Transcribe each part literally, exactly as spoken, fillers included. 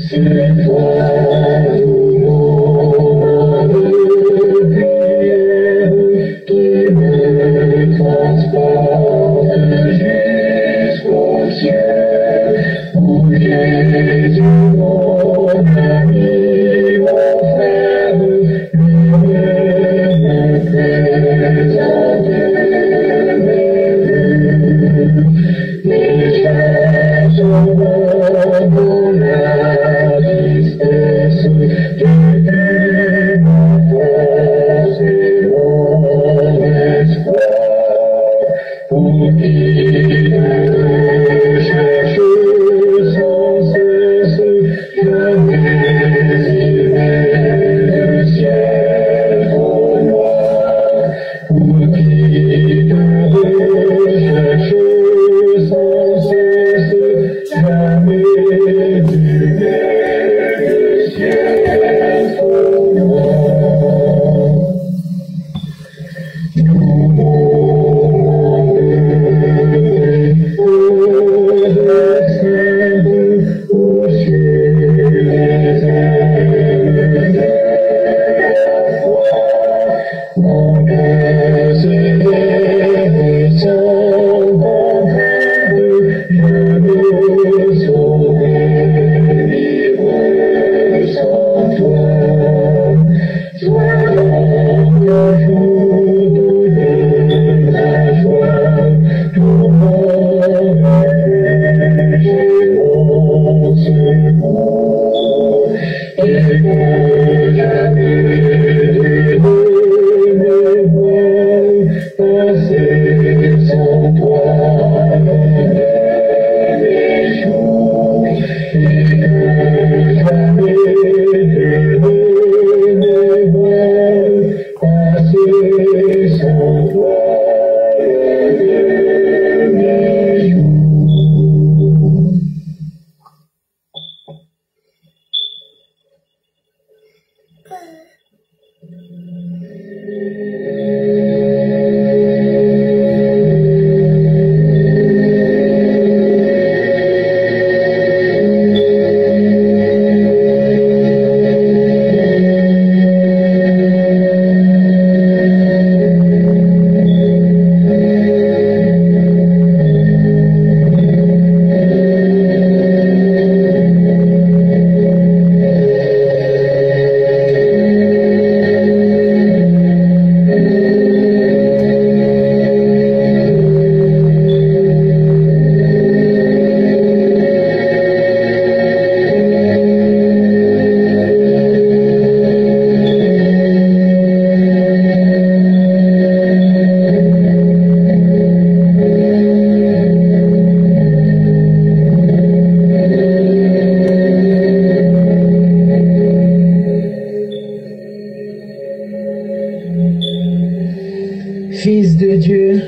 Fils de Dieu,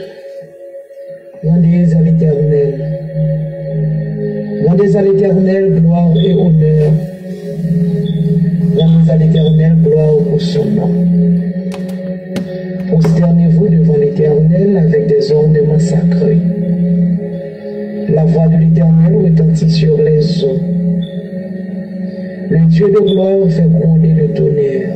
rendez à l'Éternel. Rendez à l'Éternel gloire et honneur. Rendez à l'Éternel gloire pour son nom. Prosternez-vous devant l'Éternel avec des ornements sacrés. La voix de l'Éternel retentit sur les eaux. Le Dieu de gloire fait gronder le tonnerre.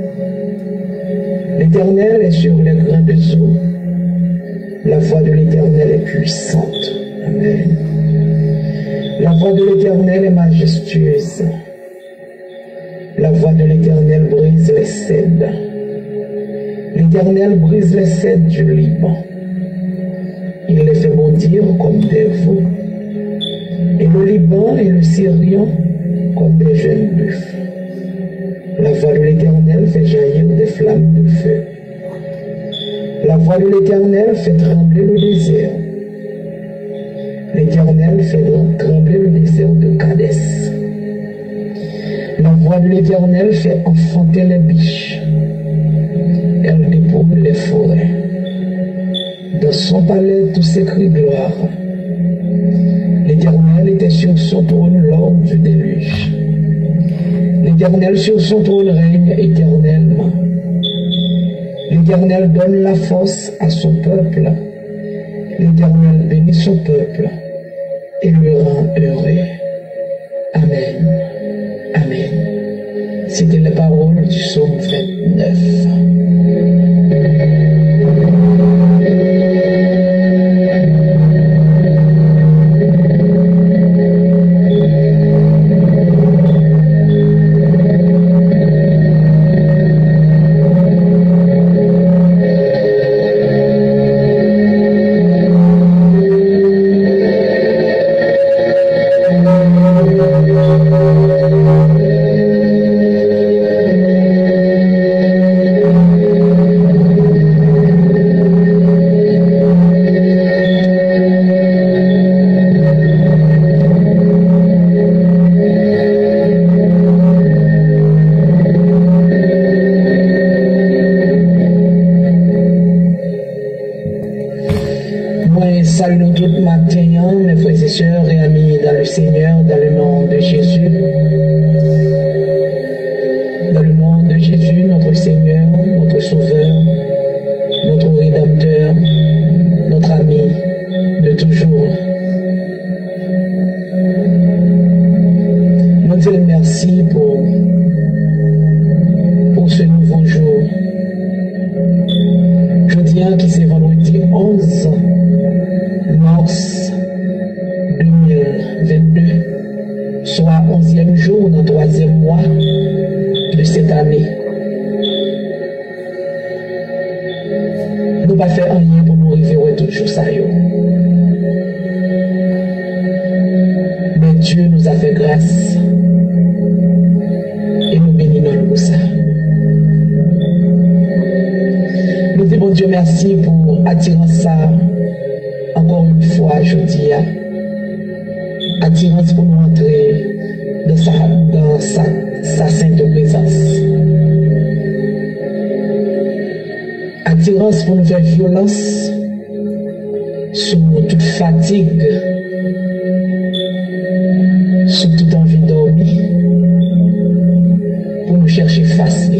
L'Éternel est sur les grandes eaux. La voix de l'Éternel est puissante. Amen. La voix de l'Éternel est majestueuse. La voix de l'Éternel brise les cèdres. L'Éternel brise les cèdres du Liban. Il les fait bondir comme des veaux. Et le Liban et le Syrien comme des jeunes buffles. La voix de l'Éternel fait jaillir des flammes de feu. La voix de l'Éternel fait trembler le désert. L'Éternel fait trembler le désert de Kadès. La voix de l'Éternel fait enfanter les biches. Elle dépouille les forêts. Dans son palais, tout s'écrit gloire. L'Éternel était sur son trône lors du déluge. L'Éternel sur son trône règne éternellement. L'Éternel donne la force à son peuple. L'Éternel bénit son peuple et le rend heureux. Amen. C'était les paroles du psaume vingt-neuf. Salut tout matin, mes frères et sœurs et amis dans le Seigneur, dans le nom de Jésus. Dans le nom de Jésus, notre Seigneur, notre Sauveur, notre Rédempteur, notre ami de toujours. Nous disons merci pour, pour ce nouveau jour. Je dis qui c'est vendredi onze mars deux mille vingt-deux, soit onzième jour dans le troisième mois de cette année. Nous ne pas faire rien pour nous arriver toujours ça. Mais Dieu nous a fait grâce et nous bénissons pour ça. Nous disons Dieu merci pour attirer ça. Encore une fois, je dis, attirance pour nous entrer dans sa, dans sa, sa sainte présence. Attirance pour nous faire violence sur toute fatigue, sur toute envie de dormir, pour nous chercher facile.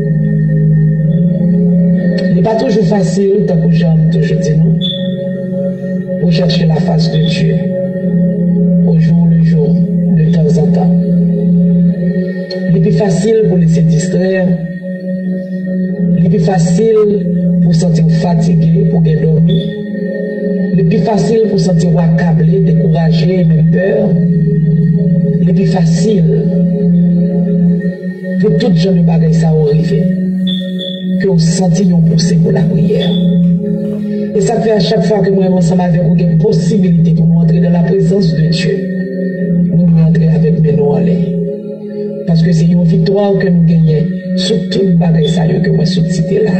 Il n'est pas toujours facile, tant que j'aime toujours dire nous. Pour chercher la face de Dieu au jour le jour, de temps en temps. Il est plus facile pour laisser distraire. Il est plus facile pour sentir fatigué, pour bien dormir. Il est plus facile pour sentir accablé, découragé, même peur. Il est plus facile pour toutes gens de bagaille ça arriver que vous sentiez pousser pour la prière. Et ça fait à chaque fois que moi, ensemble avec vous, une possibilité pour nous entrer dans la présence de Dieu. Nous nous entrer avec mes noms en l'air. Parce que c'est une victoire que nous gagnons sur toute bagaille sérieuse que moi suis cité là.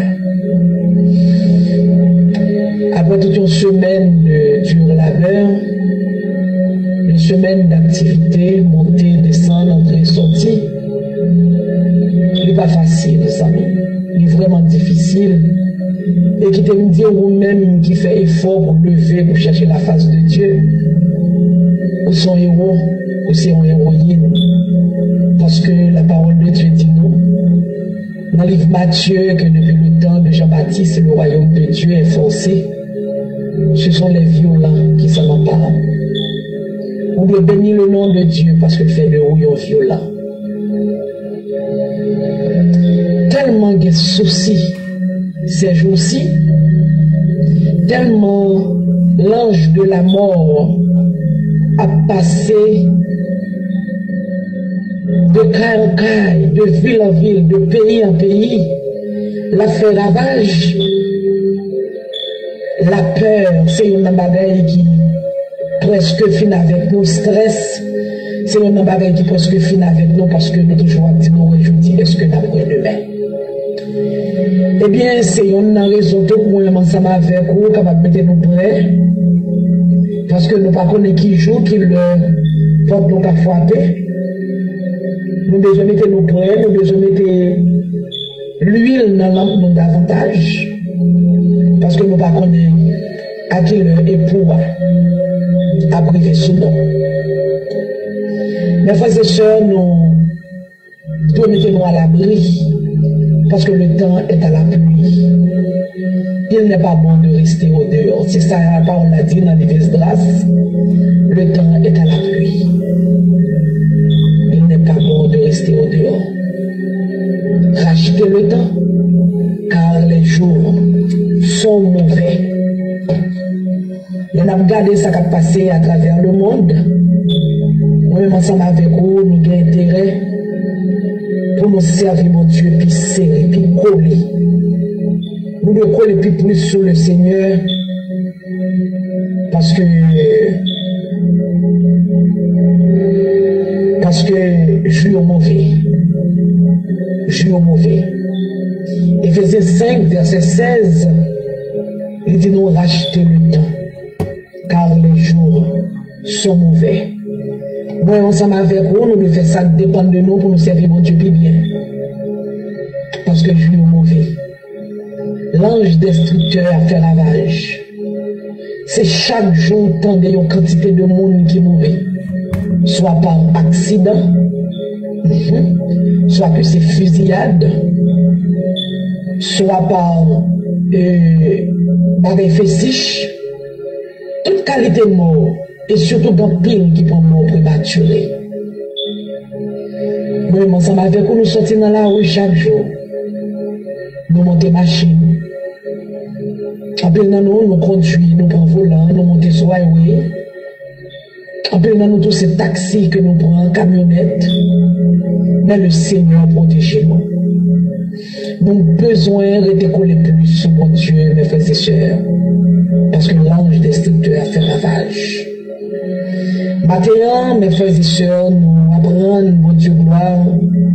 Après toute une semaine de dur labeur, une semaine d'activité, montée, descendre, entrer, sortir, il n'est pas facile, ça. Il est vraiment difficile. Et qui te me dit vous-même qui fait effort pour lever, pour chercher la face de Dieu. Ou son héros, ou c'est une héroïne. Parce que la parole de Dieu dit nous, dans le livre Matthieu, que depuis le temps de Jean-Baptiste, le royaume de Dieu est forcé. Ce sont les violents qui s'en emparent. On veut bénir le nom de Dieu parce qu'il fait de rouillon violent. Tellement de soucis ces jours-ci, tellement l'ange de la mort a passé de caille en caille, de ville en ville, de pays en pays, l'a fait ravage. La peur, c'est une bagaille qui presque finit avec nous, stress, c'est une bagaille qui presque finit avec nous parce que nous toujours dit nous aujourd'hui, est-ce que d'après demain? Eh bien, c'est une raison tout pour ensemble avec vous, capable de mettre nous prêts. Parce que nous ne connaissons pas qui joue, qui le porte nous à frapper. Nous devons mettre nous prêts, nous devons mettre l'huile dans la lampe davantage. Parce que nous ne connaissons pas à qui le époux a privé sous nous. Mes frères et sœurs, nous devons mettre nous à l'abri. Parce que le temps est à la pluie. Il n'est pas bon de rester au dehors. C'est ça, la parole l'a dit dans l'Esdras. Le temps est à la pluie. Il n'est pas bon de rester au dehors. racheter le temps, car les jours sont mauvais. Nous avons regardé ce qui a passé à travers le monde. Moi-même, ensemble avec vous, nous avons intérêt pour nous servir, mon Dieu, puis serrer, puis coller. Nous devons coller plus plus sur le Seigneur, parce que parce que je suis au mauvais. Je suis au mauvais. Éphésiens cinq, verset seize, il dit nous racheter le temps, car les jours sont mauvais. Moi, ensemble avec vous, nous devons faire ça dépendre de nous pour nous servir mon Dieu bien. Parce que je suis au mauvais. L'ange destructeur a fait ravage. C'est chaque jour tant de une quantité de monde qui mourit. Soit par accident, soit que c'est fusillade, soit par euh, par fétiche, toute qualité de mort, et surtout dans pile qui prend mort prématurée. Nous, ensemble avec vous, nous sortons dans la rue chaque jour. Nous montons machine. Après, nous, nous conduisons, nous prenons volant, nous montons sur la highway. Après, nous, tous ces taxis que nous prenons, camionnettes. Mais le Seigneur protège nous. Nous avons besoin de décoller plus sur mon Dieu, mes frères et sœurs. Parce que l'ange destructeur a fait ravage. Maintenant, mes frères et sœurs, nous apprenons, mon Dieu gloire,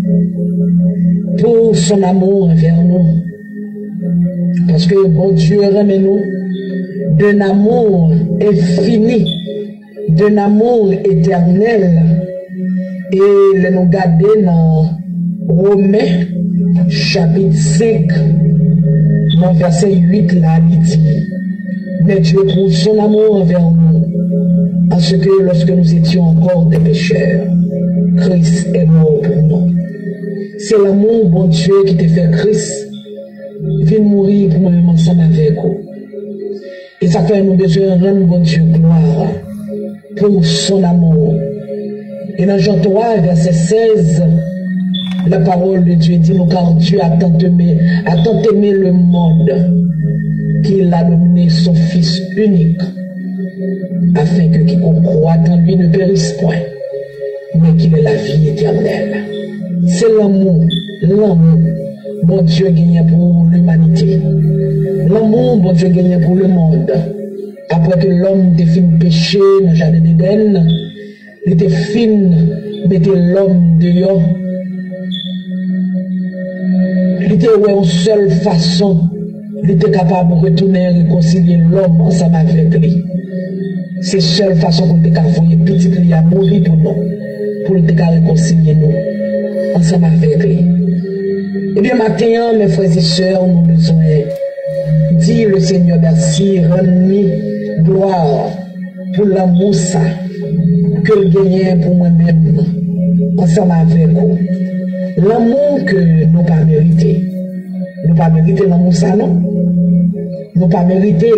pour son amour envers nous. Parce que mon Dieu remet nous d'un amour infini, d'un amour éternel. Et le nous garder dans Romains, chapitre cinq, dans verset huit, là, il dit, mais Dieu prouve son amour envers nous, en ce que lorsque nous étions encore des pécheurs, Christ est mort pour nous. C'est l'amour, bon Dieu, qui te fait Christ, vient mourir pour nous ensemble avec vous. Et ça fait nous besoin de rendre bon Dieu gloire pour son amour. Et dans Jean trois, verset seize, la parole de Dieu dit, nous, car Dieu a tant aimé, a tant aimé le monde qu'il a donné son Fils unique, afin que quiconque croit en lui ne périsse point, mais qu'il ait la vie éternelle. C'est l'amour, l'amour, bon Dieu gagne pour l'humanité. L'amour, bon Dieu gagne pour le monde. Après que l'homme définit péché dans le jardin d'Éden, il était fin, mettait l'homme dehors. Il était une seule façon, il était capable de retourner et réconcilier l'homme ensemble avec lui. C'est la seule façon pour le faire petit lui à mourir pour nous, pour le réconcilier nous ensemble avec lui. Eh bien, maintenant, mes frères et sœurs, nous avons besoin de dire le Seigneur merci, rendre gloire pour l'amour ça que le gagne pour moi-même, ensemble avec vous. L'amour que nous pas mérité. Nous pas mérité l'amour ça, non? Nous pas mérité,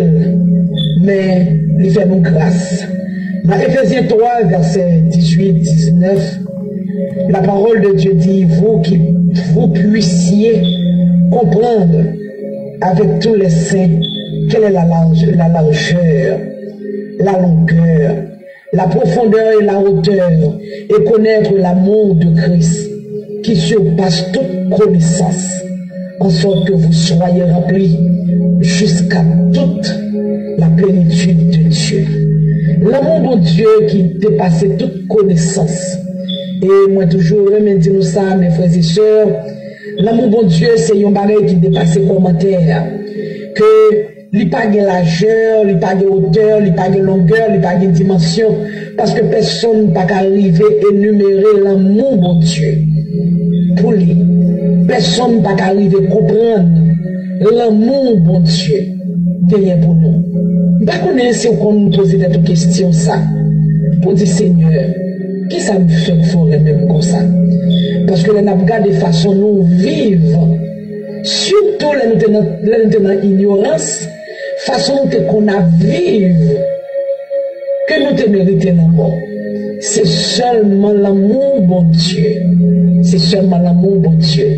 mais il fait nous grâce. Dans Éphésiens trois, versets dix-huit dix-neuf, la parole de Dieu dit, vous qui vous puissiez comprendre avec tous les saints quelle est la, large, la largeur, la longueur, la profondeur et la hauteur, et connaître l'amour de Christ qui surpasse toute connaissance, en sorte que vous soyez remplis jusqu'à toute la plénitude de Dieu. L'amour de Dieu qui dépasse toute connaissance. Et moi toujours, je me dis nous ça, mes frères et sœurs, l'amour de Dieu, c'est un bagage qui dépasse les commentaires. Que il n'y a pas de largeur, il n'y a pas de hauteur, il n'y a pas de longueur, il n'y a pas de dimension, parce que personne ne peut arriver à énumérer l'amour de Dieu pour lui. Personne ne peut arriver à comprendre l'amour de Dieu derrière pour nous. Je ne sais pas si on nous pose des questions ça, pour dire Seigneur, qui ça me fait faire même comme ça? Parce que nous avons regardé de façon nous vivre, surtout les nous dans l'ignorance, façon que qu'on a vivre, que nous te méritons la mort. C'est seulement l'amour, bon Dieu. C'est seulement l'amour, bon Dieu,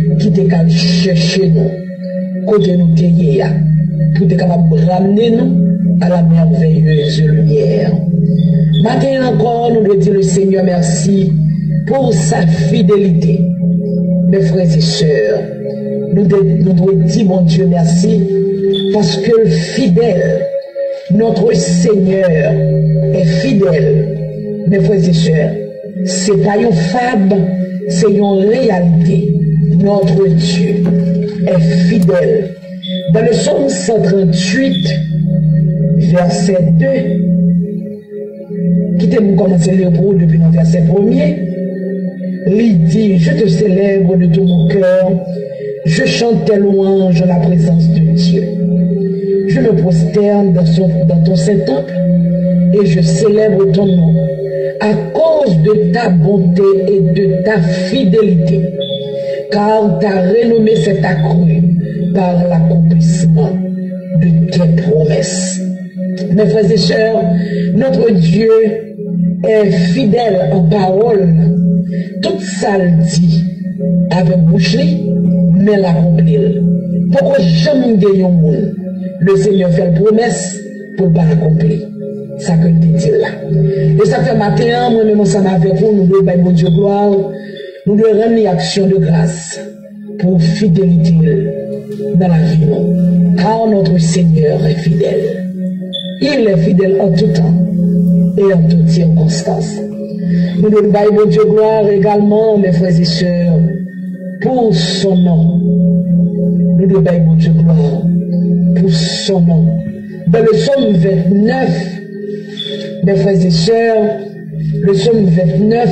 qui te capable chercher nous, côté nous t'ayez, pour te capable de ramener nous à la merveilleuse lumière. Maintenant encore, nous devons dire le Seigneur merci pour sa fidélité. Mes frères et sœurs, nous devons dire mon Dieu merci parce que le fidèle, notre Seigneur est fidèle. Mes frères et sœurs, ce n'est pas une fable, c'est une réalité. Notre Dieu est fidèle. Dans le psaume cent trente-huit, verset deux, quittez-nous commencer le pour depuis le verset premier. Il dit, je te célèbre de tout mon cœur, je chante tes louanges en la présence de Dieu. Je me prosterne dans, son, dans ton Saint-Temple et je célèbre ton nom à cause de ta bonté et de ta fidélité, car ta renommée s'est accrue par l'accomplissement de tes promesses. Mes frères et sœurs, notre Dieu est fidèle en parole. Tout ça le dit avec bouche, mais l'accomplit. Pourquoi jamais gagner un monde? Le Seigneur fait la promesse pour ne pas l'accomplir. Ça que je dit là. Et ça fait matin, moi-même ensemble avec vous, nous devons faire mon Dieu gloire, nous devons rendre une action de grâce pour fidélité dans la vie. Car notre Seigneur est fidèle. Il est fidèle en tout temps et en toutes circonstances. Nous devons faire mon Dieu gloire également, mes frères et sœurs, pour son nom. Nous devons faire mon Dieu gloire pour son nom. Dans le psaume vingt-neuf, mes frères et sœurs, le psaume vingt-neuf,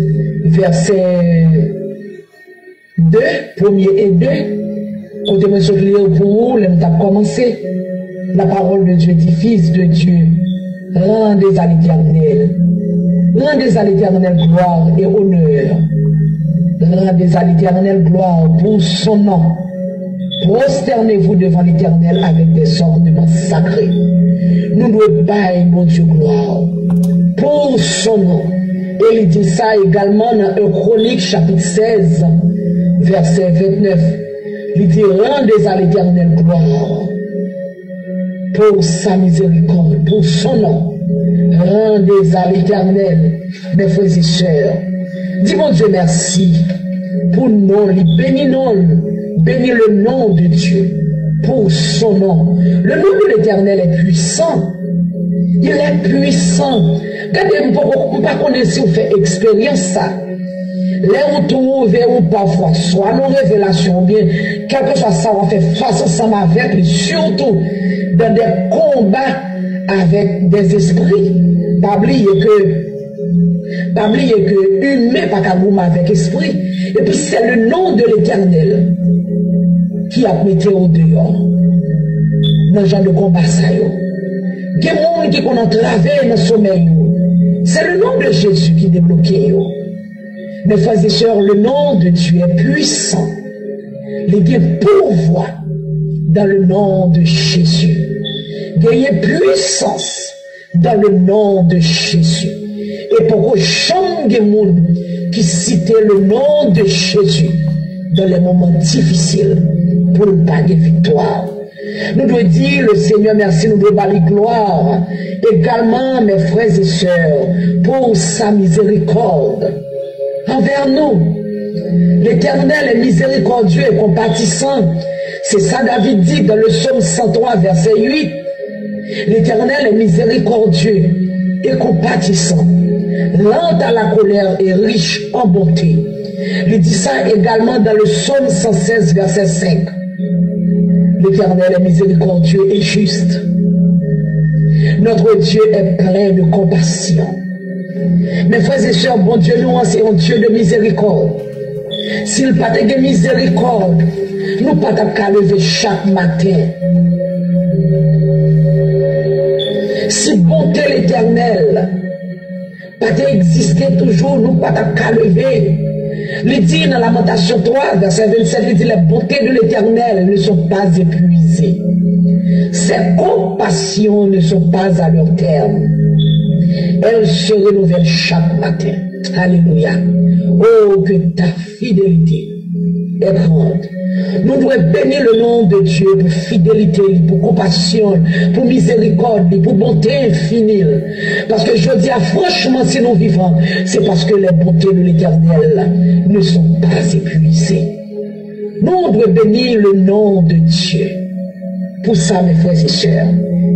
verset deux, premier et deux, quand je me lire pour vous, nous avons commencé. La parole de Dieu dit, Fils de Dieu, rendez à l'Éternel, rendez à l'Éternel gloire et honneur, rendez à l'Éternel gloire pour son nom. Prosternez-vous devant l'Éternel avec des ornements sacrés. Nous devons bailler mon Dieu gloire pour son nom. Et il dit ça également dans un Chronique chapitre seize, verset vingt-neuf. Il dit, rendez à l'Éternel gloire pour sa miséricorde, pour son nom. Rendez à l'Éternel, mes frères et sœurs. Dis mon Dieu merci pour nous, bénis nous, bénis le nom de Dieu pour son nom. Le nom de l'Éternel est puissant. Il est puissant. Regardez, on ne pas connaître si on fait expérience ça. Les retrouver ou parfois, soit nos révélations, bien, quel que soit ça, on fait face ensemble avec lui, surtout dans des combats avec des esprits. Pas oublier que, pas oublier que humain pas qu'à avec esprit. Et puis c'est le nom de l'Éternel qui a mis au dehors dans le genre de combat ça. Il y a des gens qui ont entravé dans le sommeil. C'est le nom de Jésus qui débloque. Mes frères et sœurs, le nom de Dieu est puissant. Il y a pouvoir dans le nom de Jésus. Il y a puissance dans le nom de Jésus. Et pourquoi chaque monde qui citait le nom de Jésus dans les moments difficiles pour ne pas de victoire. Nous devons dire le Seigneur merci, nous devons balayer gloire également, mes frères et sœurs, pour sa miséricorde envers nous. L'Éternel est miséricordieux et compatissant. C'est ça David dit dans le psaume cent trois, verset huit. L'Éternel est miséricordieux et compatissant, lent à la colère et riche en bonté. Il dit ça également dans le psaume cent seize, verset cinq. L'Éternel est miséricordieux et juste. Notre Dieu est plein de compassion. Mes frères et sœurs, bon Dieu, nous, c'est un Dieu de miséricorde. S'il n'a pas de miséricorde, nous ne pouvons pas lever chaque matin. Si bonté l'Éternel pas exister toujours, nous ne pouvons pas lever. Il dit dans Lamentation trois, verset vingt-sept, il dit les bontés de l'Éternel ne sont pas épuisées. Ses compassions ne sont pas à leur terme. Elles se renouvellent chaque matin. Alléluia. Oh, que ta fidélité est grande. Nous devons bénir le nom de Dieu pour fidélité, pour compassion, pour miséricorde, pour bonté infinie. Parce que je dis, franchement, si nous vivons, c'est parce que les bontés de l'Éternel ne sont pas épuisées. Nous devons bénir le nom de Dieu. Pour ça, mes frères et sœurs.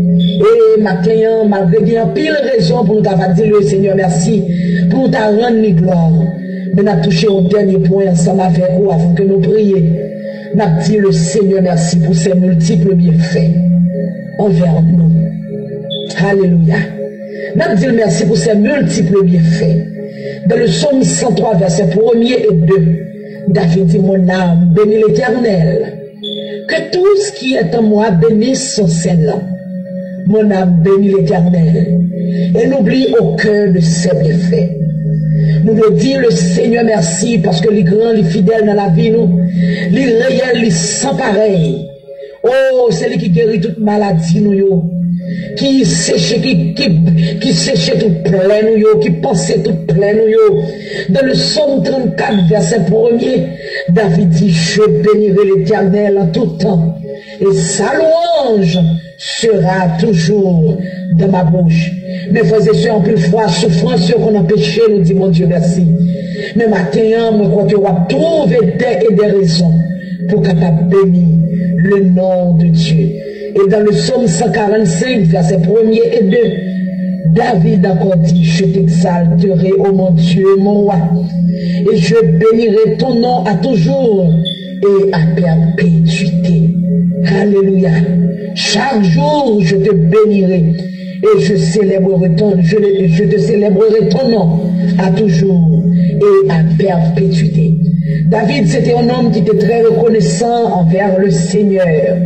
Et maintenant, malgré qu'il y a pile raison pour nous avoir dit le Seigneur merci, pour nous rendre gloire. Mais nous avons touché au dernier point ensemble avec vous avant que nous prions. Nous avons dit le Seigneur merci pour ses multiples bienfaits envers nous. Alléluia. Nous avons dit merci pour ses multiples bienfaits. Dans le psaume cent trois, versets premier et deux, David dit, mon âme bénit l'Éternel. Que tout ce qui est en moi bénisse son Seigneur. Mon âme bénit l'Éternel. Et n'oublie aucun de ses bienfaits. Nous devons dire le Seigneur merci parce que les grands, les fidèles dans la vie, nous, les réels, les sans pareil. Oh, c'est lui qui guérit toute maladie, nous, yo. Qui séchait, qui, qui, qui séchait tout plein, nous, yo. Qui pensait tout plein, nous, yo. Dans le psaume trente-quatre, verset premier, David dit, je bénirai l'Éternel en tout temps. Et sa louange sera toujours dans ma bouche. Mes frères et sœurs, en plus fois, souffrance qu'on a péché, nous dit mon Dieu merci. Mais maintenant, moi, crois que on va trouver des et des raisons pour capable bénir le nom de Dieu. Et dans le psaume cent quarante-cinq, verset premier et deux, David encore dit, je t'exalterai, ô mon Dieu, mon roi, et je bénirai ton nom à toujours et à perpétuité. Alléluia. Chaque jour, je te bénirai et je célébrerai ton, je, je te célébrerai ton nom à toujours et à perpétuité. David, c'était un homme qui était très reconnaissant envers le Seigneur.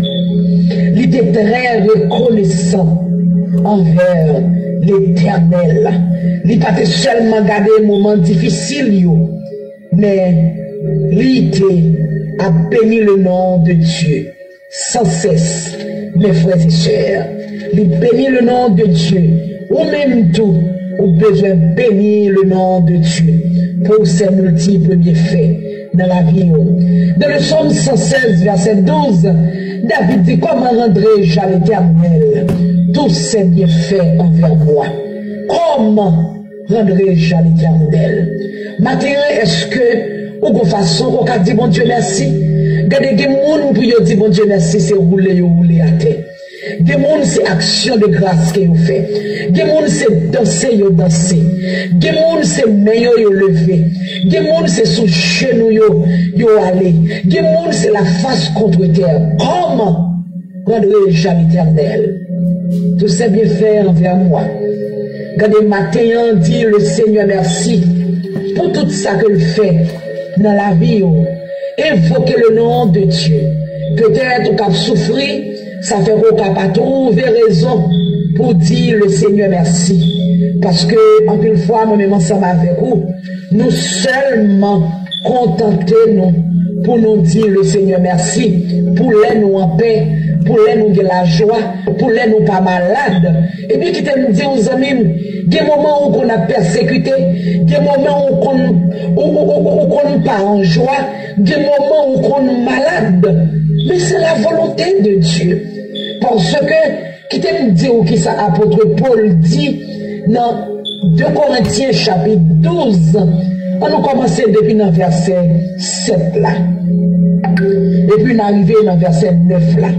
Il était très reconnaissant envers l'Éternel. Il n'a pas seulement gardé un moment difficile, mais il a béni le nom de Dieu sans cesse, mes frères et sœurs. Il bénit le nom de Dieu, ou même tout, ou besoin de bénir le nom de Dieu pour ses multiples bienfaits dans la vie. Dans le psaume cent seize, verset douze, David dit, comment rendrai-je à l'Éternel tous ses bienfaits envers moi? Comment rendrai-je à l'Éternel? Maintenant, est-ce que, ou de façon, on a dit, bon Dieu, merci. Regardez, des gens pour dire, bon Dieu, merci, c'est rouler, rouler à terre. Des gens, c'est action de grâce que vous faites. Des gens, c'est danser, vous danser. Des gens, c'est meilleur, vous lever. Des gens, c'est sous genou, vous aller. Des gens, c'est la face contre terre. Comment rendrai-je à l'Éternel tous ces bienfaits envers moi? Regardez, matin, dit le Seigneur merci pour tout ça qu'il fait dans la vie. Invoquez le nom de Dieu. Peut-être qu'on a souffert, ça fait qu'on n'a pas trouvé raison pour dire le Seigneur merci. Parce que, en une fois, moi-même ensemble avec vous, nous seulement contentons-nous pour nous dire le Seigneur merci, pour les nous en paix, pour les nous de la joie, pour les nous pas malades. Et puis, qui te dit aux amis, des moments où on a persécuté, des moments où on n'est pas en joie, des moments où on est malade. Mais c'est la volonté de Dieu. Parce que, qui te dit ou qui ça, apôtre Paul dit, dans deux Corinthiens chapitre douze, on a commencé depuis le verset sept là. Et puis on est arrivé dans le verset neuf là.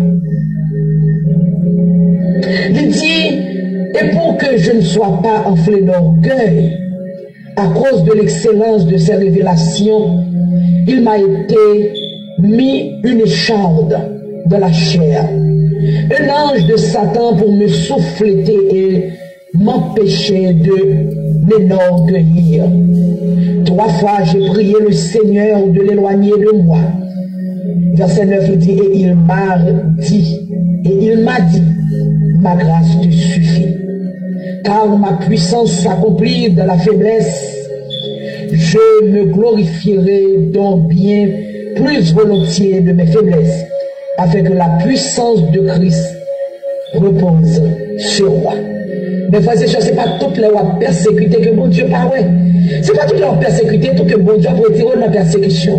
Il dit, et pour que je ne sois pas enflé d'orgueil, à cause de l'excellence de ces révélations, il m'a été mis une écharde de la chair, un ange de Satan pour me souffleter et m'empêcher de m'enorgueillir. Trois fois j'ai prié le Seigneur de l'éloigner de moi. Verset neuf dit, et il m'a dit, et il m'a dit, ma grâce te suffit, car ma puissance s'accomplit dans la faiblesse. Je me glorifierai donc bien plus volontiers de mes faiblesses, afin que la puissance de Christ repose sur moi. Mais frères et sœurs, ce n'est pas toutes les lois persécutées que mon Dieu parle. Ce n'est pas toutes les lois persécutées tout que mon Dieu peut retirer dans la persécution.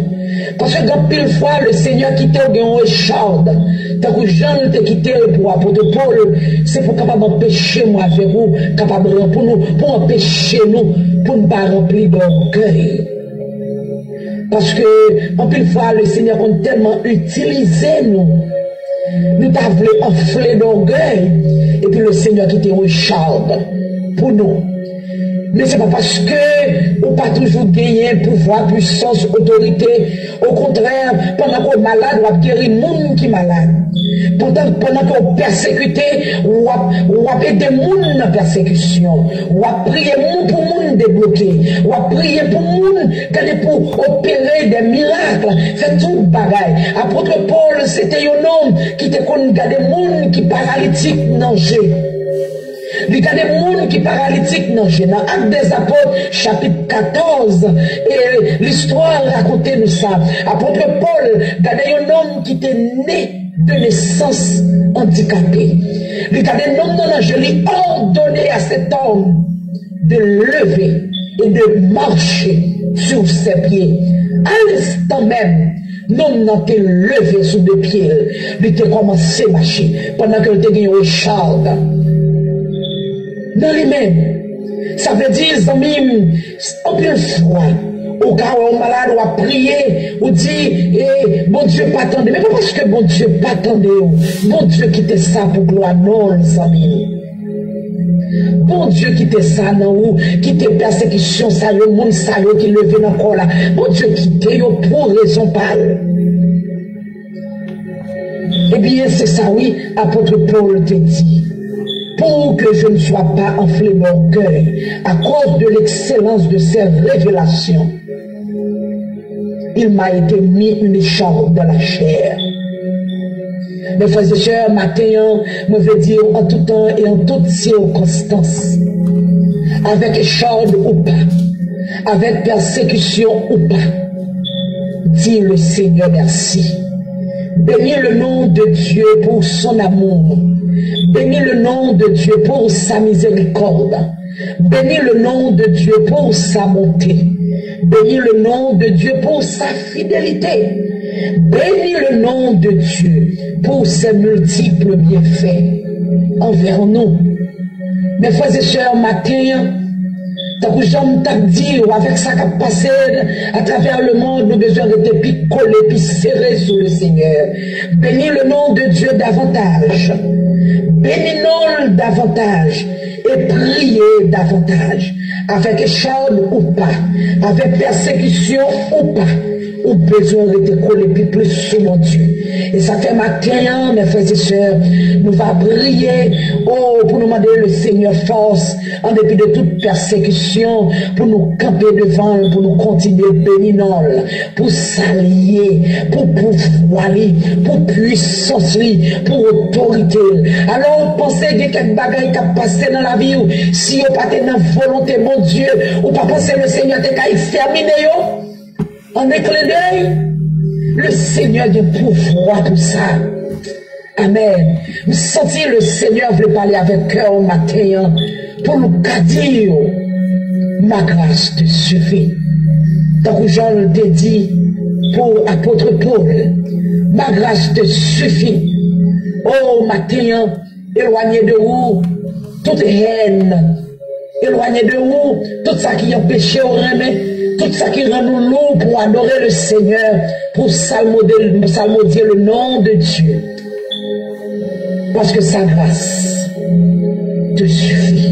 Parce que quand pile fois le Seigneur quitté au Richard, tant que Jean t'a quitté pour apôtre Paul, c'est pour capable empêcher moi avec vous, capable pour nous, pour empêcher nous, pour ne pas remplir d'orgueil. Parce que, en pile fois, le Seigneur a tellement utilisé nous. Nous t'avons enflé d'orgueil. Et puis le Seigneur qui te recharde pour nous. Mais c'est pas parce que on pas toujours gagné pouvoir, puissance, autorité. Au contraire, pendant qu'on est malade, on a guéri le monde qui est malade. Pendant, pendant qu'on est persécuté, on a aidé le monde dans la persécution. On a prié pour le monde débloqué. On a prié pour le monde pour opérer des miracles. Fait tout le bagaille. Apôtre Paul, c'était un homme qui était connu le monde qui est paralytique dans le jeu. Il y a des gens qui sont paralytiques dans Actes des Apôtres, chapitre quatorze. Et l'histoire racontait nous ça. Apôtre Paul, il y a un homme qui était né de naissance handicapé. Il y a des hommes dans l'angèle qui ont ordonné à cet homme de lever et de marcher sur ses pieds. À l'instant même, l'homme n'a été levé sur deux pieds. Il a commencé à marcher pendant qu'il était gagné au char. Dans les mêmes, ça veut dire, amis, en plus fois, au cas où on est malade, on a prié, on dit, eh, bon Dieu, pas attendre. Mais pas parce que bon Dieu, pas attendre. Bon Dieu, quitte ça pour gloire, non, les amis. Bon Dieu, quitte ça, non, quitte persécution, ça, le monde, ça, qui levait encore là. Bon Dieu, quitte, pour raison pâle. Eh bien, c'est ça, oui, apôtre Paul te dit. Pour que je ne sois pas enflé d'orgueil à cause de l'excellence de ces révélations, il m'a été mis une écharpe dans la chair. Mes frères et sœurs, matin, je veux dire en tout temps et en toutes circonstances, avec écharpe ou pas, avec persécution ou pas, dit le Seigneur merci. Bénis le nom de Dieu pour son amour. Bénis le nom de Dieu pour sa miséricorde. Bénis le nom de Dieu pour sa bonté. Bénis le nom de Dieu pour sa fidélité. Bénis le nom de Dieu pour ses multiples bienfaits envers nous. Mes frères et sœurs, matin, tant que j'aime t'a dit, avec ça qui a passé à travers le monde, nous besoin de puis coller, puis serrer sur le Seigneur. Bénis le nom de Dieu davantage. Bénis-nous davantage et priez davantage, avec écharpe ou pas, avec persécution ou pas, ou besoin de te coller plus sur mon Dieu. Et ça fait matin, mes frères et sœurs, nous va prier, oh, pour nous demander le Seigneur force, en dépit de toute persécution, pour nous camper devant, pour nous continuer bénissant, pour s'allier, pour pouvoir, pour puissance, pour autorité. Alors, pensez que quelques bagailles qui a passé dans la vie, si vous pas dans la volonté, mon Dieu, ou pas penser le Seigneur te caille terminé, en un clin d'œil, le Seigneur a du pouvoir pour ça. Amen. Vous sentez le Seigneur veut parler avec cœur au matin pour nous dire ma grâce te suffit. Tant que Jean le dit pour apôtre Paul, ma grâce te suffit. Oh matin, éloignez de vous toute haine, éloignez de vous tout ça qui empêche au remède. Tout ça qui rend nous lourds pour adorer le Seigneur, pour salmodier, salmodier le nom de Dieu. Parce que sa grâce te suffit.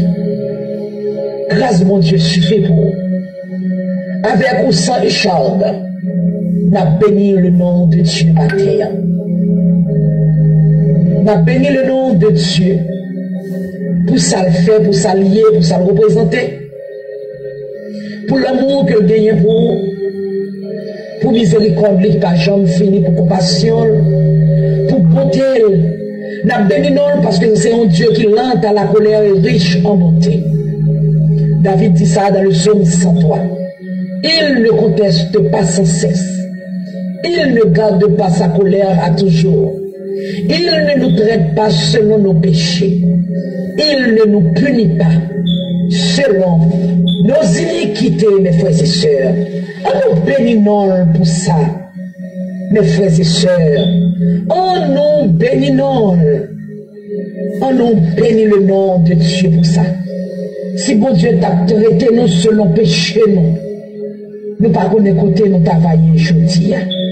Grâce, mon Dieu, suffit pour vous. Avec ou sans écharpe, n'a béni le nom de Dieu matin. N'a béni le nom de Dieu pour ça le faire, pour ça lier, pour ça le représenter. Pour l'amour que vous gagnez pour vous, pour miséricorde qui pas jamais fini, pour compassion, pour bonté. Nous bénissons parce que c'est un Dieu qui lente à la colère et riche en bonté. David dit ça dans le psaume cent trois. Il ne conteste pas sans cesse. Il ne garde pas sa colère à toujours. Il ne nous traite pas selon nos péchés. Il ne nous punit pas selon nos iniquités, mes frères et sœurs. Nous bénissons pour ça. mes frères et sœurs. Oh non, bénis non. Oh non, bénis le nom de Dieu pour ça. Si bon Dieu t'a traité nous selon péché, nous. Nous pas connaître côté nous travailler aujourd'hui.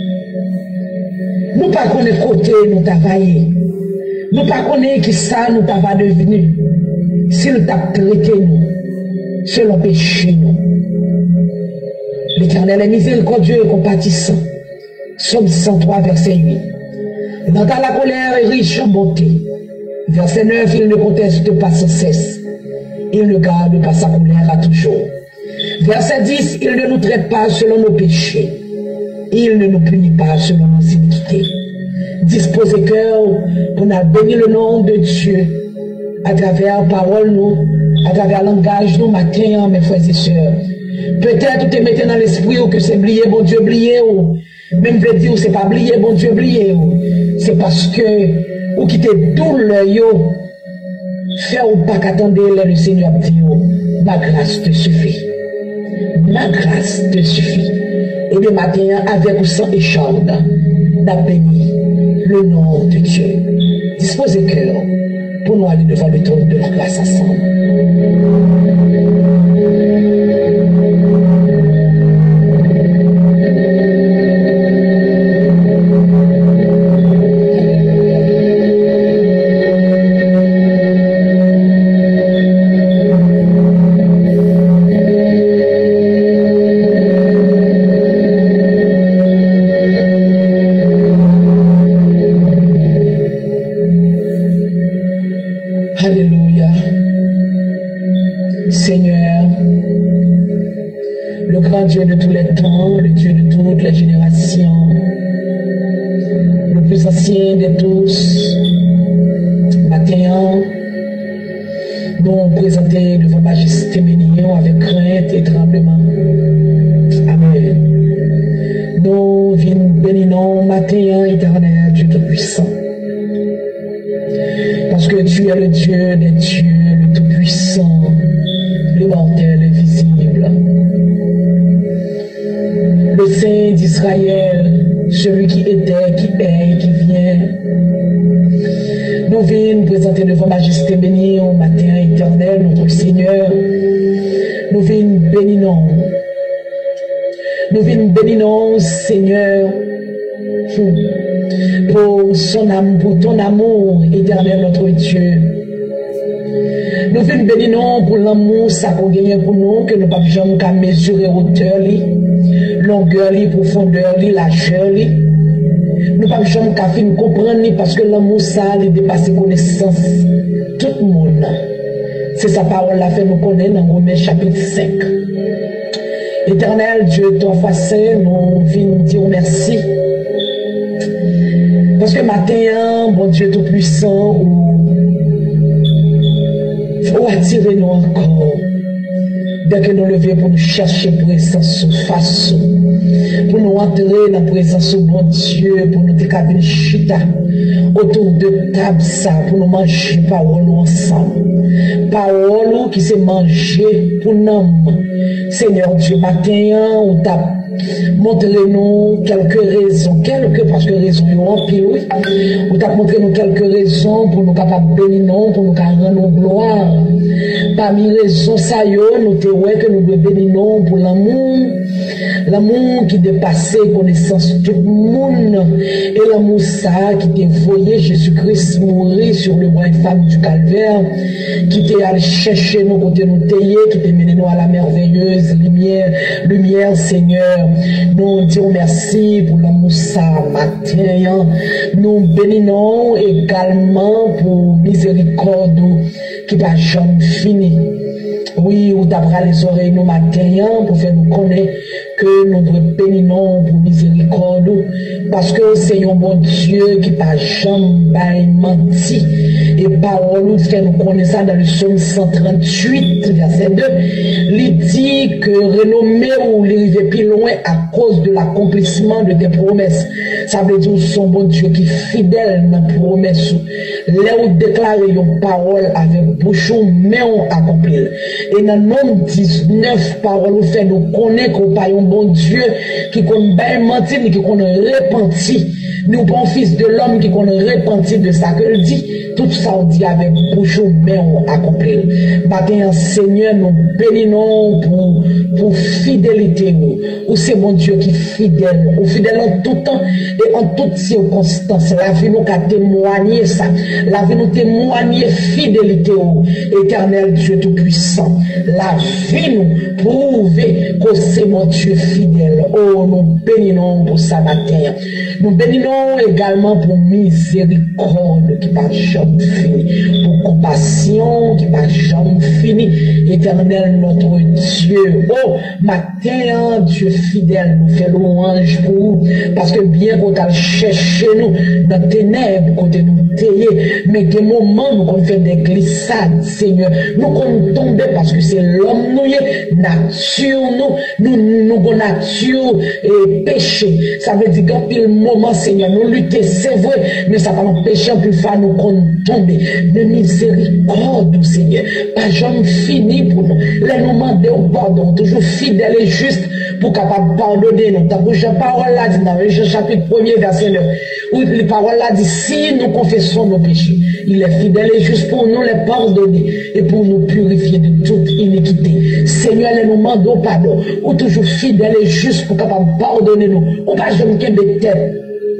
Nous pas connaître côté nous travailler. Nous pas connaître qui ça nous t'a pas devenu. S'il t'a traité nous selon péché nous. L'Éternel est miséricordieux et compatissant. Psaume cent trois, verset huit. Dans ta la colère est riche en bonté. Verset neuf, il ne conteste pas sans cesse. Il ne garde pas sa colère à toujours. Verset dix, il ne nous traite pas selon nos péchés. Il ne nous punit pas selon nos iniquités. Disposez cœur pour nous bénir le nom de Dieu à travers parole nous, à travers langage nous matin, mes frères et sœurs. Peut-être tu te mettez dans l'esprit que c'est oublié, bon Dieu oublié, ou même veut dire c'est pas oublié, bon Dieu oublié. C'est parce que ou qui te doule yo, faire ou pas qu'attendre le Seigneur dit, ma grâce te suffit. Ma grâce te suffit. Et le matin, avec ou sans écharde, n'a béni le nom de Dieu. Disposez cœur pour nous aller devant le trône de la grâce ensemble. Dieu de tous les temps, le Dieu de toutes les générations, le plus ancien de tous, matin, nous présenter devant Majesté bénion avec crainte et tremblement. Amen. Nous venons bénissons matin éternel, Dieu Tout-Puissant. Parce que tu es le Dieu des dieux, le Tout-Puissant, l'immortel et visible. Le Saint d'Israël, celui qui était, qui est et qui vient. Nous venons présenter devant Majesté bénie au matin éternel, notre Seigneur. Nous venons bénissons. Nous venons bénissons, Seigneur, pour son amour, pour ton amour éternel, notre Dieu. Nous venons bénissons pour l'amour, ça qu'on gagne pour nous, que nous ne pouvons jamais mesurer hauteur, longueur, profondeur, largeur. Nous ne pouvons jamais comprendre parce que l'amour, ça, il dépasse connaissance. Tout le monde. C'est sa parole la fait nous connaître dans Romains chapitre cinq. Éternel Dieu, toi facile, nous venons dire merci. Parce que matin, bon Dieu Tout-Puissant, faut attirer nous encore. Dès que nous levions pour nous chercher présence face, pour nous entrer dans la présence de bon Dieu, pour nous décaber chita autour de table ça, pour nous manger parole ensemble. Parole qui s'est mangée pour nous. Seigneur Dieu, matin, on t'a montré nous quelques raisons, quelques, parce que raisons en pile, oui. On t'a montré nous quelques raisons pour nous capables de bénir, pour nous rendre gloire. Parmi les raisons, ça y est, nous te ouais que nous devons bénir pour l'amour, l'amour qui dépassait connaissance de tout le monde, et l'amour ça qui t'a voyé Jésus-Christ mourir sur le bois infâme du calvaire, qui t'a allé chercher nos côtés nous tailler, qui t'a mené nous à la merveilleuse lumière, lumière Seigneur. Nous disons merci pour l'amour ça matin. Nous bénissons également pour miséricorde qui va jamais finir. Oui, ou d'avoir les oreilles nous matin pour faire nous connaître que nous devons bénir pour miséricorde parce que c'est un bon Dieu qui va jamais menti, Et parole nous fait nous connaître ça dans le psaume cent trente-huit, verset deux. Il dit que renommé ou l'arriver plus loin à cause de l'accomplissement de tes promesses. Ça veut dire son bon Dieu qui est fidèle dans les promesses. Là où déclarer une parole avec bouche, mais on accomplit. Et dans le nombre dix-neuf paroles, nous fait nous connaître qu'on pas un bon Dieu qui connaît bien mentir, qui connaît repenti. Nous pas un fils de l'homme qui connaît repenti de ça que dit. Tout ça on dit avec bouche, mais on accomplit. Matin, Seigneur, nous bénissons pour, pour fidélité. Ou c'est mon Dieu qui est fidèle. Ou fidèle en tout temps et en toutes circonstances. La vie nous a témoigné ça. La vie nous témoigner fidélité. Éternel Dieu Tout-Puissant. La vie nous prouve que c'est mon Dieu fidèle. Oh, nous bénissons pour ça matin. Nous bénissons également pour miséricorde qui va jamais finir. Pour compassion qui va jamais finir. Éternel notre Dieu. Oh, matin, Dieu fidèle, nous fait louange pour vous. Parce que bien qu'on a cherché nous dans les ténèbres, côté nous tailler, mais des moments nous qu'on fait des glissades, Seigneur. Nous qu'on tombe parce que c'est l'homme nous, nature nous, nous, nous, nous nature et péché. Ça veut dire qu'en pile moment, Seigneur, nous lutter, c'est vrai, mais ça va nous pécher en plus faire nous qu'on tombe. Mais miséricorde, Seigneur, pas jamais fini pour nous. Les nous demander au pardon, toujours fidèle et juste pour capable pardonner nous. T'as vu Jean parole là dit dans le chapitre premier verset neuf où les paroles là dit si nous confessons nos péchés, il est fidèle et juste pour nous les pardonner et pour nous purifier de toute iniquité. Seigneur, les nous demandons pardon ou toujours fidèle et juste pour capable pardonner nous. On pas jamais qu'il de tête.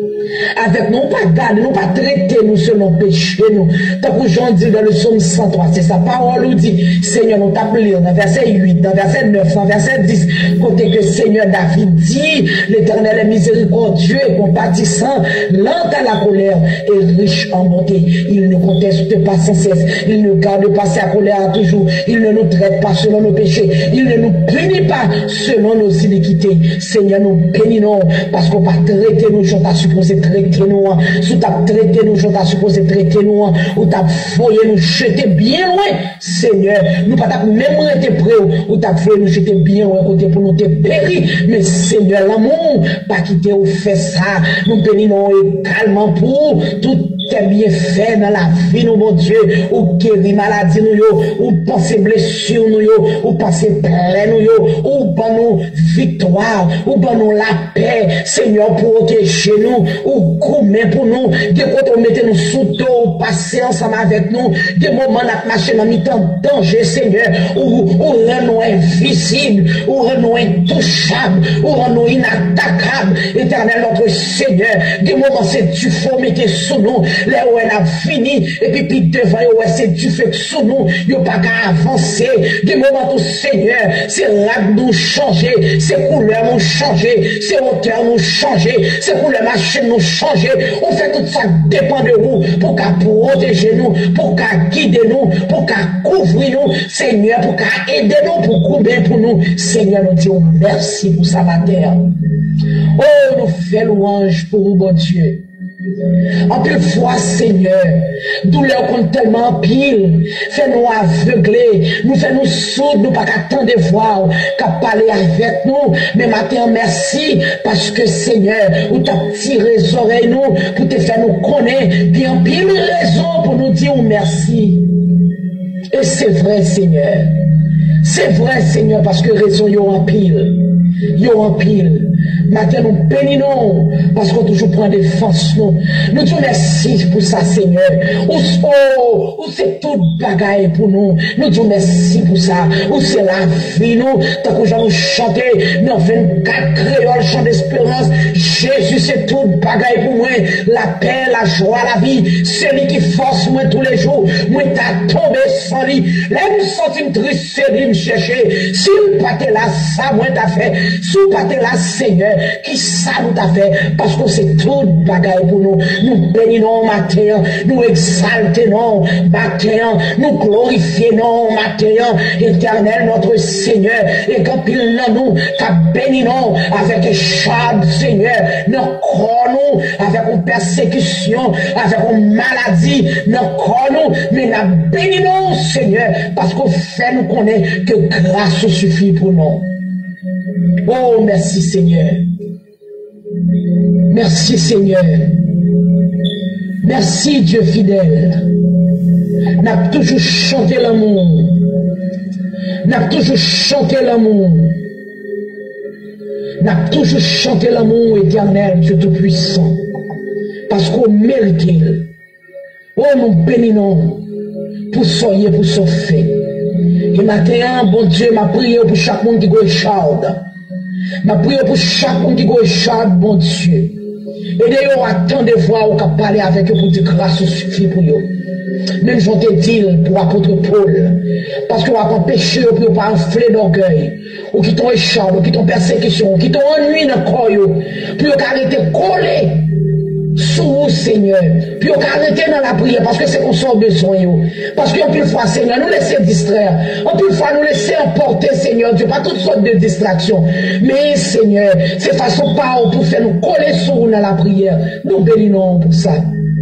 Avec nous, pas garder, nous pas traiter nous selon péché nous. Tant que Jean dit dans le psaume cent trois, c'est sa parole nous dit, Seigneur, nous t'appelons dans verset huit, dans verset neuf, dans verset dix, côté que Seigneur David dit, l'Éternel est miséricordieux et compatissant, lent à la colère et riche en bonté. Il ne conteste pas sans cesse, il ne garde pas sa colère toujours, il ne nous traite pas selon nos péchés, il ne nous punit pas selon nos iniquités. Seigneur, nous bénissons parce qu'on va traiter nous, je t'ai supposé traiter nous, sous ta traité nous, je t'ai supposé traiter nous, ou t'as foyé nous jeter bien loin, Seigneur, nous pas même été prêts, ou t'as foyé nous jeter bien loin, côté pour nous te périr, mais Seigneur, l'amour, pas quitter ou fait ça, nous bénissons également pour tout tes bienfaits dans la vie, nous, mon Dieu, ou guérir maladie, nous, ou penser blessure, nous, ou penser plaie, nous, ou ban nous victoire, ou ban nous la paix, Seigneur, protéger nous, ou coumer pour nous, des côtés où mettez nous sous dos, passer ensemble avec nous, des moments où marcher dans mi-temps danger, Seigneur, ou, ou rend nous invisibles, ou rend nous intouchables, ou rend nous inattaquables, éternel notre Seigneur, des moments c'est tu faut mettre sous nous, là où elle a fini, et puis, puis devant, ouais, c'est du fait que sous nous, il n'y a pas qu'à avancer. Du moment où Seigneur, c'est rab nous changer, c'est couleurs nous changer, c'est hauteur nous changer, c'est couleurs machine nous changer. On fait tout ça dépend de vous, pour qu'à protéger nous, pour qu'à guider nous, pour qu'à couvrir nous, Seigneur, pour qu'à aider nous, pour couvrir pour nous. Seigneur, nous disons merci pour ça, ma terre. Oh, nous faisons louange pour vous, bon Dieu. En plus fois, Seigneur, douleur compte tellement pile, fais-nous aveugler, nous fais-nous sourds, nous pas qu'attendre de voir, qu'à parler avec nous, mais matin, merci, parce que Seigneur, ou t'as tiré les oreilles nous, pour te faire nous connaître, bien pile raison pour nous dire merci. Et c'est vrai, Seigneur, c'est vrai, Seigneur, parce que raison, y a en pile, y a en pile. Matin, nous bénissons parce qu'on toujours prend défense. Nous nous disons merci pour ça, Seigneur. Ou oh, ou c'est tout bagaille pour nous. Nous disons merci pour ça. Ou c'est la vie, nous. Tant que nous chanter, nous vingt-quatre créoles, chant d'espérance. Jésus, c'est tout bagaille pour moi. La paix, la joie, la vie. C'est lui qui force moi tous les jours. Moi, t'as tombé sans lui. Là, nous sentons triste, c'est lui me chercher. Si vous pas là, ça, moi, t'as fait. Si vous pas là, Seigneur. Seigneur, qui ça nous t'a fait, parce qu'on sait tout bagaille pour nous. Nous bénissons matin, nous exaltons matin, nous glorifions matin, éternel notre Seigneur, et quand il nous, t'as bénissons avec chade, Seigneur, nous croyons avec une persécution, avec une maladie, nous croyons, mais nous bénissons, Seigneur, parce qu'on fait nous connaître que grâce suffit pour nous. Oh, merci Seigneur. Merci Seigneur. Merci Dieu fidèle. N'a toujours chanté l'amour. N'a toujours chanté l'amour. N'a toujours chanté l'amour éternel, Dieu Tout-Puissant. Parce qu'on mérite. Oh, nous bénissons pour soyez, pour ce fait. Et maintenant, bon Dieu, m'a prié pour chaque monde qui go écharde. M'a prié pour chaque monde qui go écharde, bon Dieu. Et d'ailleurs, attends de voir ou qu'à parler avec eux pour dire grâce suffit pour eux. Même j'en te dis pour apôtre Paul. Parce qu'on va pas pécher pour pas enfler d'orgueil. Ou qui t'ont écharde, ou qui t'ont persécution, ou qui t'ont ennuyé dans le corps. Puis on arrêter coller sous vous, Seigneur. Puis on arrêter dans la prière parce que c'est qu'on sort besoin. Parce qu'en plus fois, Seigneur, nous laisser distraire. En plus fois, nous laisser emporter, Seigneur Dieu, pas toutes sortes de distractions. Mais, Seigneur, c'est façon pas pour faire nous coller sous vous dans la prière. Nous bénissons pour ça.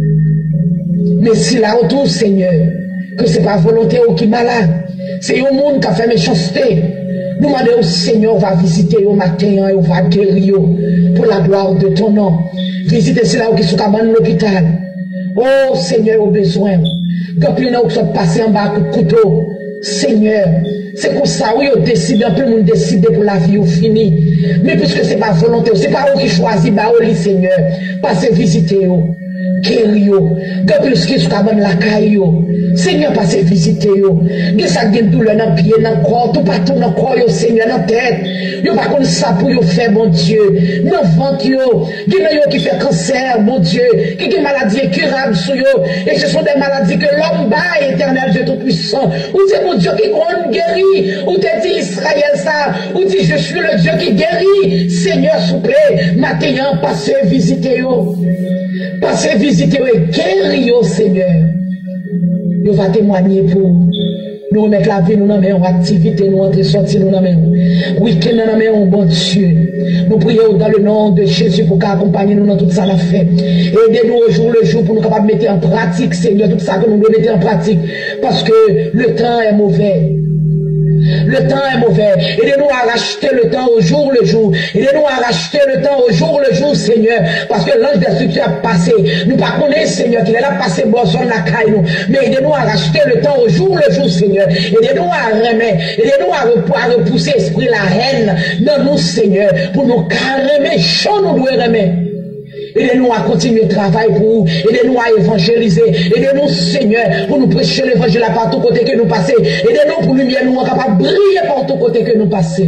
Mais si là autour, Seigneur, que c'est pas volonté ou qui malade, c'est un monde qui a fait méchanceté. Nous demandons au Seigneur, va visiter au matin et va guérir pour la gloire de ton nom. Visitez ceux-là qui sont à l'hôpital. Oh Seigneur, au besoin. Quand les gens qui sont passés en bas de couteau, Seigneur, c'est comme ça, oui, on décide, un peu, on décide pour la vie, on finit. Mais puisque c'est pas volonté, c'est pas vous qui choisissez, bah, oh, Seigneur, passez visiter, oh. Kério, que plus qui soit dans la caille, Seigneur, passez visiter, yo. Que ça gagne douleur dans le pied, dans le corps, tout partout dans le corps, yo, Seigneur, dans la tête. Yo, pas comme ça pour yo faire, mon Dieu. Dans le ventre, yo. Qui yo qui fait cancer, mon Dieu. Qui a des maladies incurables sur yo. Et ce sont des maladies que l'homme bat, éternel Dieu Tout-Puissant. Ou c'est mon Dieu qui compte guérit. Ou t'es dit Israël ça. Ou dit je suis le Dieu qui guérit. Seigneur, s'il vous plaît, maintenant, passez visiter, yo. Passez visiter et guérir, Seigneur. Nous va témoigner pour nous remettre la vie, nous n'en mettons activité, nous entrer, sortir, nous n'en mettons week-end, nous n'en mettons bon Dieu. Nous prions dans le nom de Jésus pour qu'accompagner nous dans tout ça, la fait. Aidez-nous au jour le jour pour nous capables de mettre en pratique, Seigneur, tout ça que nous devons mettre en pratique. Parce que le temps est mauvais. Le temps est mauvais. Aidez-nous à racheter le temps au jour le jour. Aidez-nous à racheter le temps au jour le jour, Seigneur. Parce que l'ange destructeur a passé. Nous pas connaissons, Seigneur, qu'il est là passé bon son la caille nous. Mais aidez-nous à racheter le temps au jour le jour, Seigneur. Aidez-nous à remettre. Aidez-nous à repousser l'esprit, la haine dans nous, Seigneur. Pour nous carrément, chaud nous doit remettre. Aidez-nous à continuer le travail pour vous. Aidez-nous à évangéliser. Aidez-nous, Seigneur, pour nous prêcher l'évangile à partout côté que nous passons. Aidez-nous pour lumière nous capable de briller partout côté que nous passons.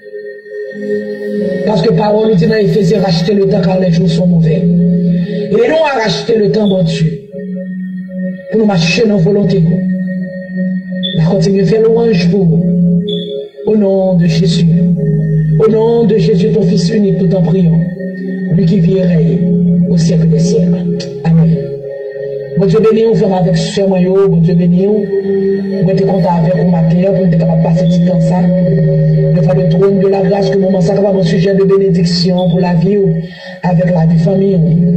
Parce que parole nous dit dans Éphésiens, racheter le temps car les jours sont mauvais. Aidez-nous à racheter le temps, mon Dieu. Pour nous marcher dans volonté. On va continuer à faire louange pour vous. Au nom de Jésus. Au nom de Jésus, ton Fils unique, tout en priant. Lui qui vit et règne au siècle des siècles. Amen. Bon Dieu béni, on fait avec ce moyen, bon Dieu béni, on être content avec vous matin pour être capable de passer du temps ça. Devant le trône de la grâce, que moment ça capable un sujet de bénédiction pour la vie, avec la vie famille.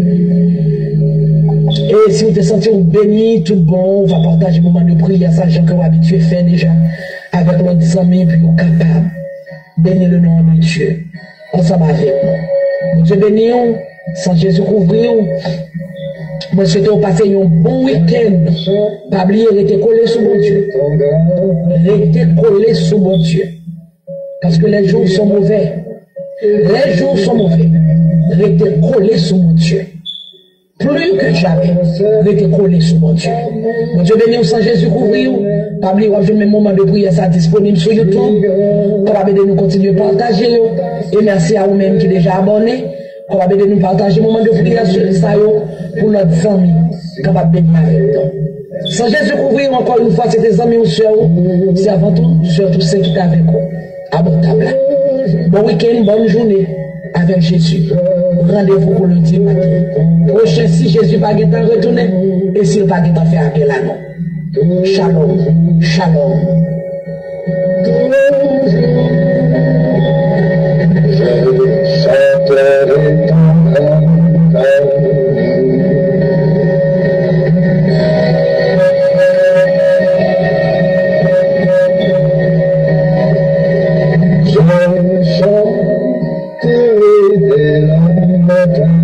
Et si vous te sentez béni, tout bon, on va partager un moment de prière, ça, gens que vous habituez à faire déjà, avec nos amis, puis vous capable. Bénis le nom de Dieu. Ensemble avec nous. Mon Dieu béni, sans Jésus couvrir, moi je souhaite passer un bon week-end. Pas oublier, rester collé sous mon Dieu. Rester collé sous mon Dieu. Parce que les jours sont mauvais. Les jours sont mauvais. Rester collé sous mon Dieu. Plus que jamais, rester collé sous mon Dieu. Mon Dieu béni, sans Jésus couvrir, pas oublier, je vais moment de prière ça disponible sur YouTube. Capable de nous continuer à partager. Et merci à vous-même qui déjà abonné. Capable de nous partager moment de prière sur ça pour notre famille. Capable de bénir avec nous. Sans Jésus couvrir encore une fois, c'est des amis ou soeurs. C'est avant tout, surtout ceux qui sont avec vous. Abordable. Bon week-end, bonne journée. avec Jésus. Rendez-vous pour le dimanche. Prochain, si Jésus va pas retourner, et s'il va pas faire appel à nous. Shalom, shalom. Je chanterai ton nom. Je chanterai dès le matin,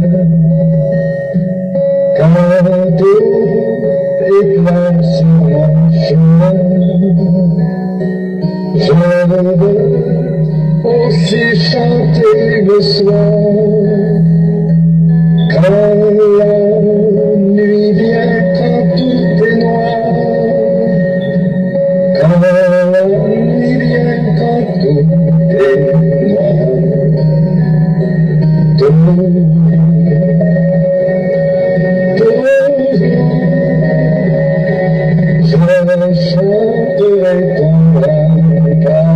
quand tout éclaire sur mon chemin. Je veux aussi chanter le soir, quand la nuit vient, quand tout est noir, quand la nuit vient, quand tout est noir. Toujours, toujours, je chanterai ton regard.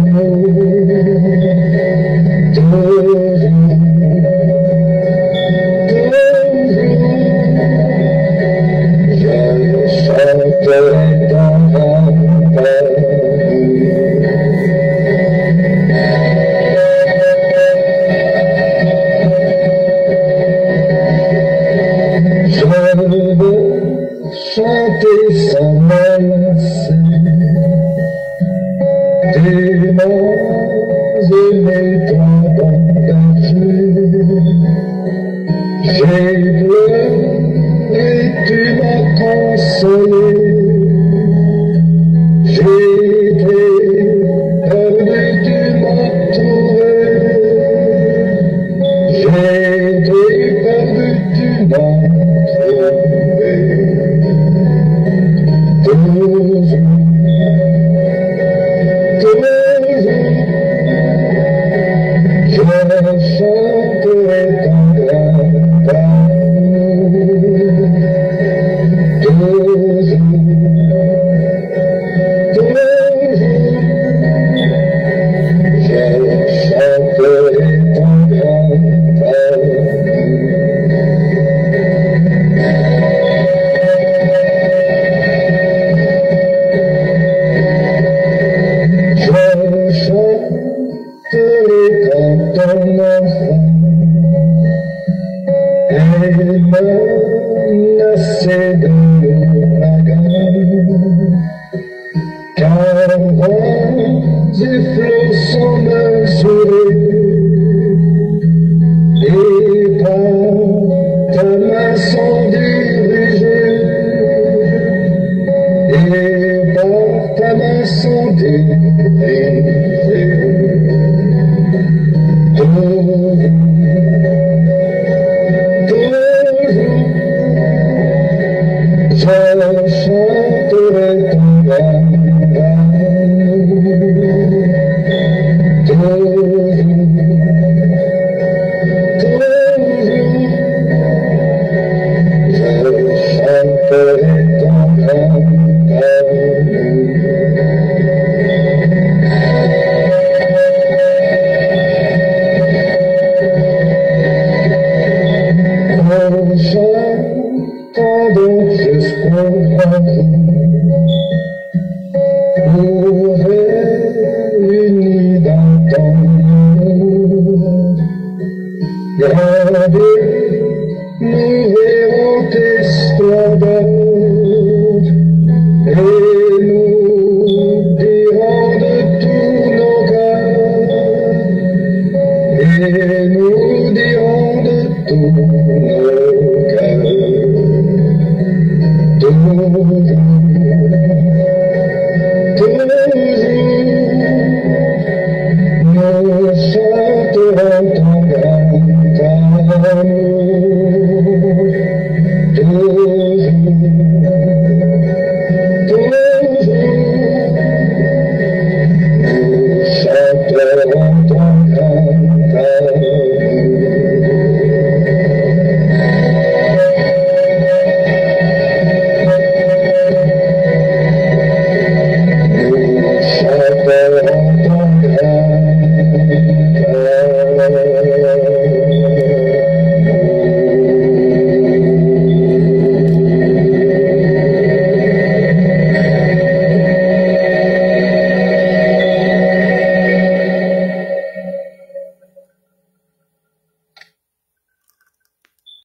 Chanter sans menacer, tu m'as aimé toi dans ta vie. J'ai pleuré, tu m'as consolé. J'ai été perdu, tu m'as trouvé. J'ai été perdu, tu m'as trouvé. Toujours, toujours, je chanterai ton grand amour. Toujours, toujours, je chanterai ton grand amour. Ton enfant est menacé de l'ouragan, car vents et flots sont mesurés, et par ta main sont dirigés, et par ta main sont dirigés. Toujours, toujours, je chanterai ton grand amour. Toujours, toujours, je chanterai ton grand amour. Chantons donc jusqu'au vendredi, nous réunis dans ton amour. Regardez, nous verrons tes splendeurs, et nous dirons de tous nos cœurs, et nous dirons de tous